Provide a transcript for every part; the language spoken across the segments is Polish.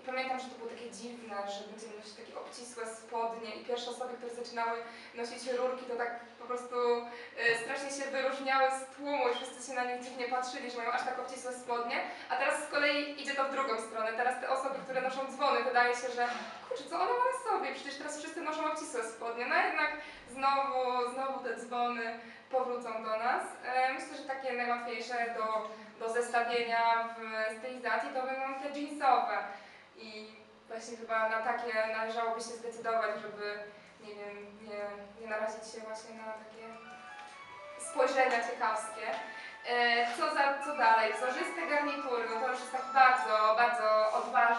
pamiętam, że to było takie dziwne, że będziemy nosić takie obcisłe spodnie i pierwsze osoby, które zaczynały nosić rurki, to tak po prostu strasznie się wyróżniały z tłumu i wszyscy się na nich dziwnie patrzyli, że mają aż tak obcisłe spodnie, a teraz z kolei idzie to w drugą stronę. Teraz te osoby, które noszą dzwony, wydaje się, że kurczę, co ona ma na sobie, przecież teraz wszyscy noszą obcisłe spodnie, no jednak znowu te dzwony powrócą do nas. Myślę, że takie najłatwiejsze do zestawienia w stylizacji to będą te jeansowe i właśnie chyba na takie należałoby się zdecydować, żeby nie wiem, nie narazić się właśnie na takie spojrzenia ciekawskie. Co dalej? Wzorzyste garnitury, no to już jest taki bardzo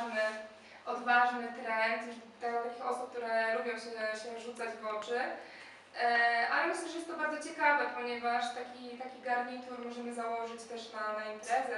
odważny trend, już takich osób, które lubią się rzucać w oczy. Ale myślę, że jest to bardzo ciekawe, ponieważ taki garnitur możemy założyć też na imprezę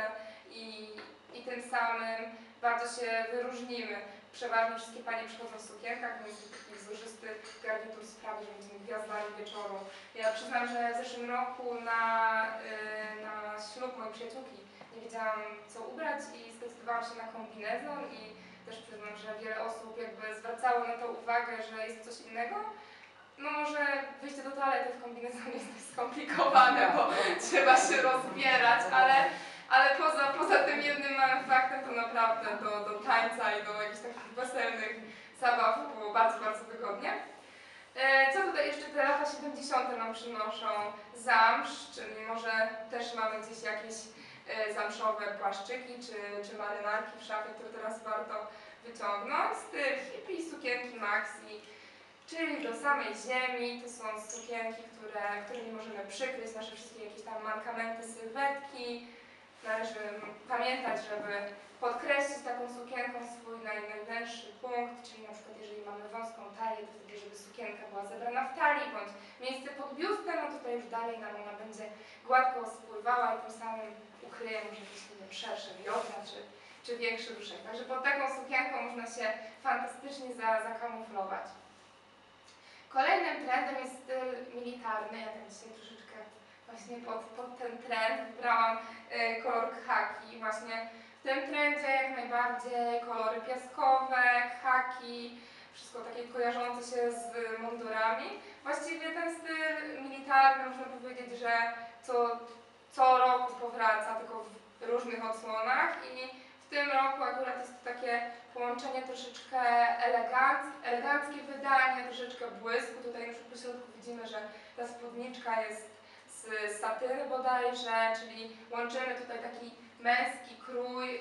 i tym samym bardzo się wyróżnimy. Przeważnie wszystkie panie przychodzą w sukienkach, więc taki wzorzysty garnitur sprawi, że będziemy gwiazdami wieczoru. Ja przyznam, że w zeszłym roku na ślub mojej przyjaciółki nie wiedziałam, co ubrać i zdecydowałam się na kombinezon i też przyznam, że wiele osób jakby zwracało na to uwagę, że jest coś innego. No może wyjście do toalety w kombinezonie jest dość skomplikowane, bo trzeba się rozbierać, ale poza tym jednym małym faktem to naprawdę do tańca i do jakichś takich weselnych zabaw było bardzo wygodnie. Co tutaj jeszcze te lata 70. nam przynoszą? Zamsz, czyli może też mamy gdzieś jakieś zamszowe płaszczyki czy marynarki w szafie, które teraz warto wyciągnąć. Styl hippie, sukienki maxi, czyli do samej ziemi. To są sukienki, którymi możemy przykryć nasze wszystkie jakieś tam mankamenty, sylwetki. Należy pamiętać, żeby podkreślić taką sukienką swój najwęższy punkt, czyli na przykład jeżeli mamy wąską talię, to wtedy, żeby sukienka była zebrana w talii, bądź miejsce pod biustem, no tutaj już dalej nam ona będzie gładko spływała i tym samym ukryje może jakieś szersze biodra czy większy brzuszek. Także pod taką sukienką można się fantastycznie zakamuflować. Kolejnym trendem jest styl militarny. Ja tam dzisiaj troszeczkę właśnie pod ten trend wybrałam kolor khaki. Właśnie w tym trendzie jak najbardziej kolory piaskowe, khaki, wszystko takie kojarzące się z mundurami. Właściwie ten styl militarny można powiedzieć, że co roku powraca, tylko w różnych odsłonach i w tym roku akurat jest to takie połączenie troszeczkę eleganckie wydanie, troszeczkę błysku. Tutaj już po środku widzimy, że ta spódniczka jest z satyny bodajże, czyli łączymy tutaj taki męski krój,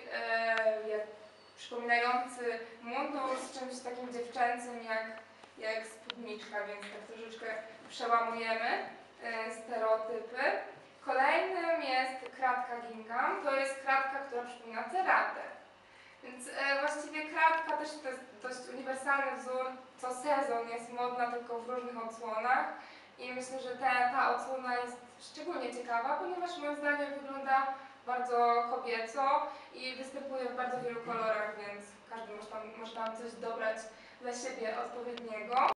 przypominający mundur z czymś takim dziewczęcym jak spódniczka, więc tak troszeczkę przełamujemy stereotypy. Kolejnym jest kratka gingham. To jest kratka, która przypomina ceratę. Więc właściwie kratka też to jest dość uniwersalny wzór, co sezon jest modna tylko w różnych odsłonach i myślę, że ta odsłona jest szczególnie ciekawa, ponieważ moim zdaniem wygląda bardzo kobieco i występuje w bardzo wielu kolorach, więc każdy może tam coś dobrać dla siebie odpowiedniego.